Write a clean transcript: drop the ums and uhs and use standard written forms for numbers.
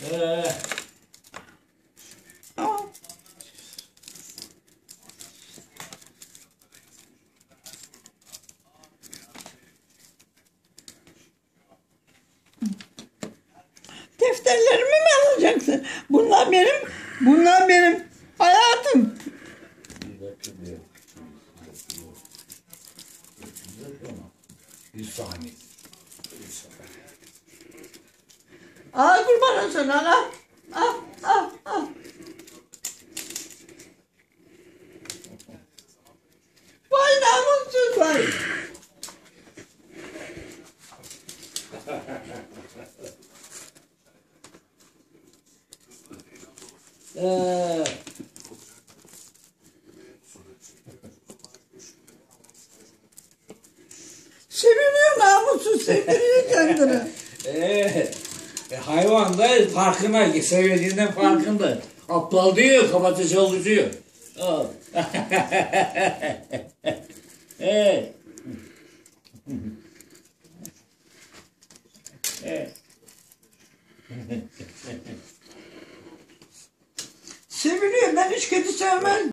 Ee, Aa, defterlerimi mi alacaksın? Bunlar benim hayatım. bir dakika diyor. Bir saniye. Aa, kurban olsun ana. Ah, ah, ah. Vay namussuz vay. Ee, Seviniyor namussuz, sevdiriyor kendini. Hayvan da farkında, sevdiğinden farkında. Aptal diyor, kafası çalışıyor. Al. Evet. Evet. Seviniyor, ben hiç kedi sevmem.